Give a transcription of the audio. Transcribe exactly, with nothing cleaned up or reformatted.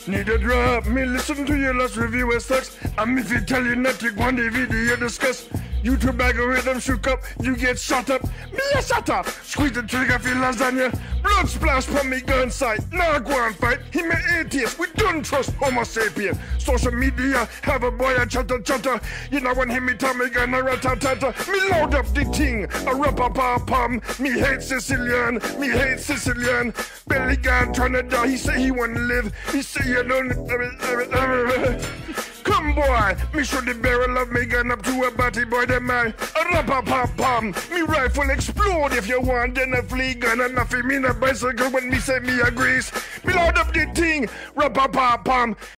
Need a drop, me listen to your last review as such. I'm if you tell you not to one day video discuss. YouTube algorithm shook up, you get shot up. Me a shut up, squeeze the trigger feel lasagna. Blood splash from me gun sight, now go and fight. He me atheist, we don't trust homo sapien. Social media, have a boy a chatter chatter. You know when him me tell me gun a ratatata. Me load up the ting, a rapper pam pam. Me hate Sicilian, me hate Sicilian. Belly gun tryna die, he say he wanna live. He say you don't. Come boy, me shoot the barrel of me gun up to a batty boy the man. A rapper pam pam, me rifle explode if you want. Then a flea gun and nothing me a bicycle when me say me agrees. Me load up the ting, rapper pam pam.